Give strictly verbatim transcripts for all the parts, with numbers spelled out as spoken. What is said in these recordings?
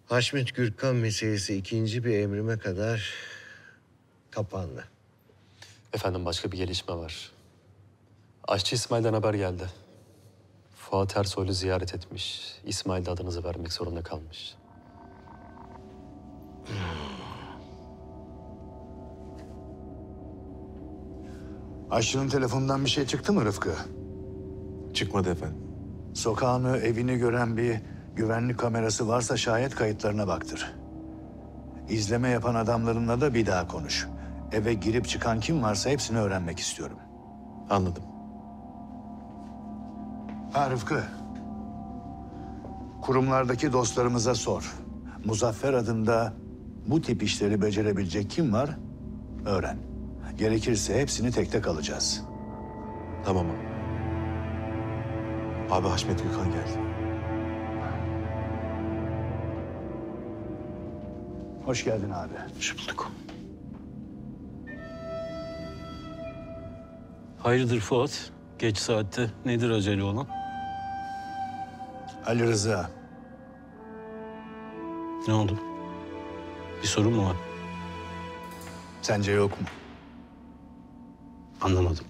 Haşmet Gürkan meselesi ikinci bir emrime kadar kapandı. Efendim başka bir gelişme var. Aşçı İsmail'den haber geldi. Fuat Ersoy'u ziyaret etmiş. İsmail de adınızı vermek zorunda kalmış. Aşçının telefonundan bir şey çıktı mı Rıfkı? Çıkmadı efendim. Sokağını, evini gören bir güvenlik kamerası varsa şayet kayıtlarına baktır. İzleme yapan adamlarınla da bir daha konuş. Eve girip çıkan kim varsa hepsini öğrenmek istiyorum. Anladım. Ha Rıfkı. Kurumlardaki dostlarımıza sor. Muzaffer adında bu tip işleri becerebilecek kim var? Öğren. Gerekirse hepsini tek tek alacağız. Tamam abi. Abi Haşmet Gürkan geldi. Hoş geldin abi. Hoş bulduk. Hayırdır Fuat? Geç saatte nedir acele olan? Ali Rıza. Ne oldu? Bir sorun mu var? Sence yok mu? Anlamadım.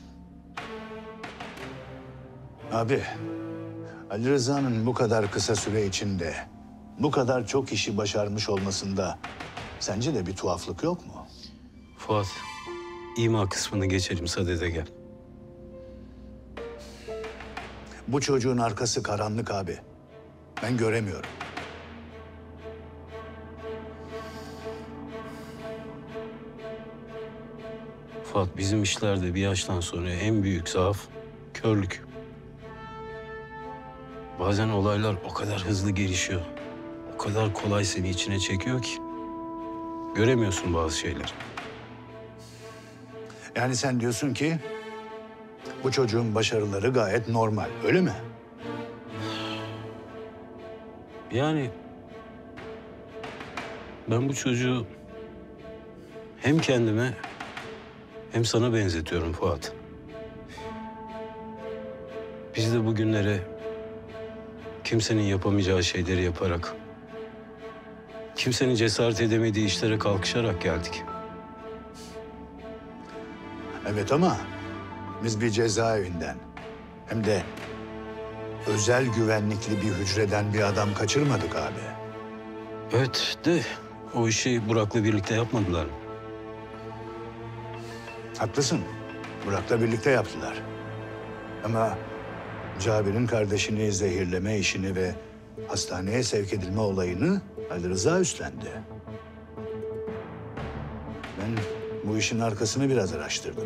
Abi, Ali Rıza'nın bu kadar kısa süre içinde bu kadar çok işi başarmış olmasında sence de bir tuhaflık yok mu? Fuat, ima kısmını geçelim, sadede gel. Bu çocuğun arkası karanlık abi. Ben göremiyorum. Fuat, bizim işlerde bir yaştan sonra en büyük zaaf körlük. Bazen olaylar o kadar hızlı gelişiyor, o kadar kolay seni içine çekiyor ki göremiyorsun bazı şeyleri. Yani sen diyorsun ki bu çocuğun başarıları gayet normal, öyle mi? Yani ben bu çocuğu hem kendime hem sana benzetiyorum Fuat. Biz de bugünlere kimsenin yapamayacağı şeyleri yaparak, kimsenin cesaret edemediği işlere kalkışarak geldik. Evet ama biz bir cezaevinden hem de özel güvenlikli bir hücreden bir adam kaçırmadık abi. Evet de o işi Burak'la birlikte yapmadılar mı? Haklısın. Burak'la birlikte yaptılar. Ama Cabir'in kardeşini zehirleme işini ve hastaneye sevk edilme olayını Ali Rıza üstlendi. Ben bu işin arkasını biraz araştırdım.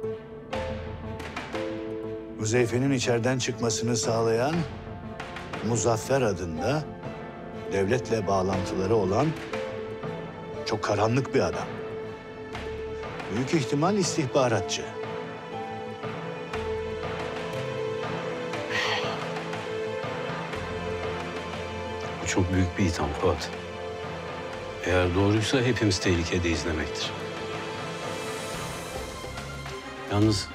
Huzeyfe'nin içeriden çıkmasını sağlayan Muzaffer adında devletle bağlantıları olan çok karanlık bir adam. Büyük ihtimal istihbaratçı. Bu çok büyük bir itham Fuat. Eğer doğruysa hepimiz tehlikedeyiz demektir. Yalnız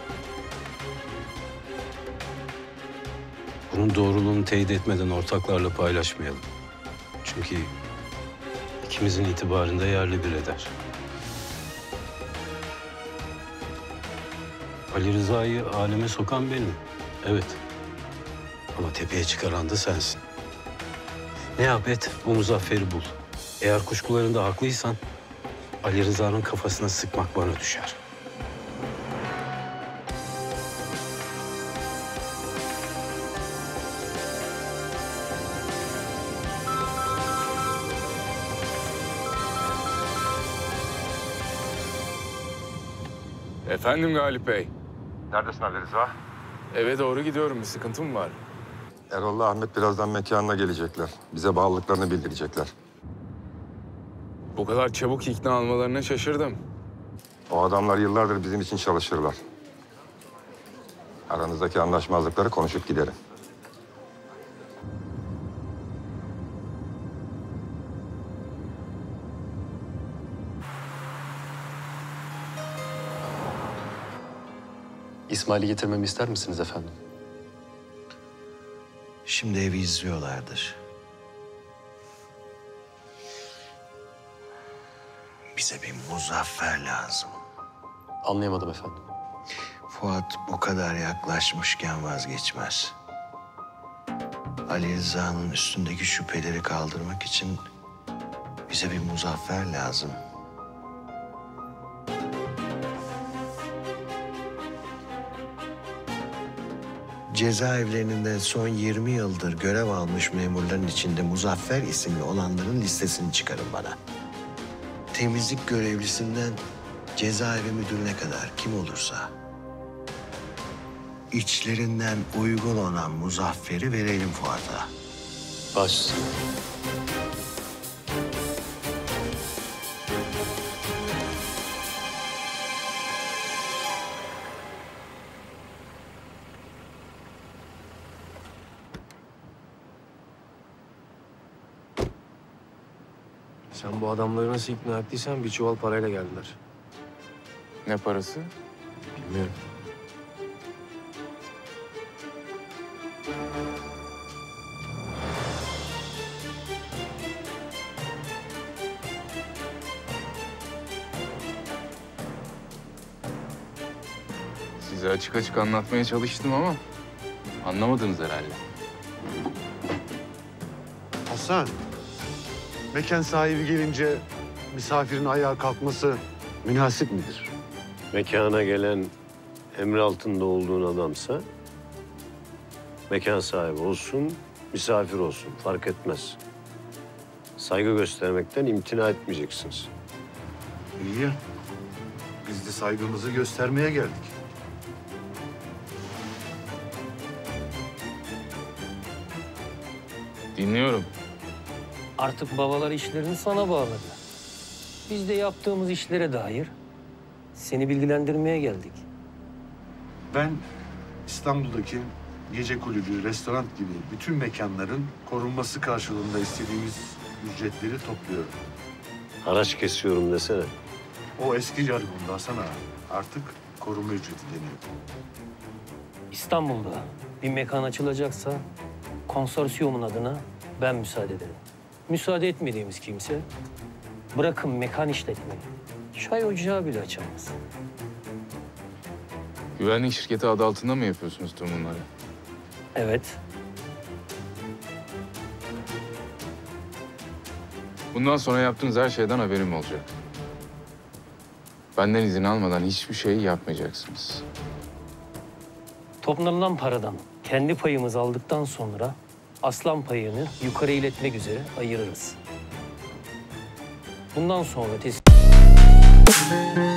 bunun doğruluğunu teyit etmeden ortaklarla paylaşmayalım. Çünkü ikimizin itibarında yerli bir eder. Ali Rıza'yı aleme sokan benim. Evet. Ama tepeye çıkaran da sensin. Ne yap et, bu Muzaffer'i bul. Eğer kuşkularında haklıysan Ali Rıza'nın kafasına sıkmak bana düşer. Efendim Galip Bey. Neredesin Ali Rıza? Eve doğru gidiyorum. Bir sıkıntı mı var? Erol'la Ahmet birazdan mekanına gelecekler. Bize bağlılıklarını bildirecekler. Bu kadar çabuk ikna almalarına şaşırdım. O adamlar yıllardır bizim için çalışırlar. Aranızdaki anlaşmazlıkları konuşup giderim. İsmail'i getirmemi ister misiniz efendim? Şimdi evi izliyorlardır. Bize bir Muzaffer lazım. Anlayamadım efendim. Fuat bu kadar yaklaşmışken vazgeçmez. Ali Rıza'nın üstündeki şüpheleri kaldırmak için bize bir Muzaffer lazım. Cezaevlerinde son yirmi yıldır görev almış memurların içinde Muzaffer isimli olanların listesini çıkarın bana. Temizlik görevlisinden cezaevi müdürüne kadar kim olursa içlerinden uygun olan Muzaffer'i verelim Fuat'a. Baş üstüne. Sen bu adamları nasıl ikna ettiysen bir çuval parayla geldiler. Ne parası? Bilmiyorum. Size açık açık anlatmaya çalıştım ama anlamadınız herhalde. Hasan, mekan sahibi gelince misafirin ayağa kalkması münasip midir? Mekana gelen emri altında olduğun adamsa mekan sahibi olsun, misafir olsun fark etmez. Saygı göstermekten imtina etmeyeceksiniz. İyi ya. Biz de saygımızı göstermeye geldik. Dinliyorum. Artık babalar işlerini sana bağladı. Biz de yaptığımız işlere dair seni bilgilendirmeye geldik. Ben İstanbul'daki gece kulübü, restoran gibi bütün mekanların korunması karşılığında istediğimiz ücretleri topluyorum. Haraç kesiyorum desene. O eski jargonda Hasan ağa. Artık koruma ücreti deniyor. İstanbul'da bir mekan açılacaksa konsorsiyumun adına ben müsaade ederim. Müsaade etmediğimiz kimse bırakın mekan işletmeyi, çay ocağı bile açamaz. Güvenlik şirketi adı altında mı yapıyorsunuz tüm bunları? Evet, Bundan sonra yaptığınız her şeyden haberim olacak. Benden izin almadan hiçbir şey yapmayacaksınız. toplanılan paradan kendi payımızı aldıktan sonra aslan payını yukarı iletmek üzere ayırırız. Bundan sonra tes-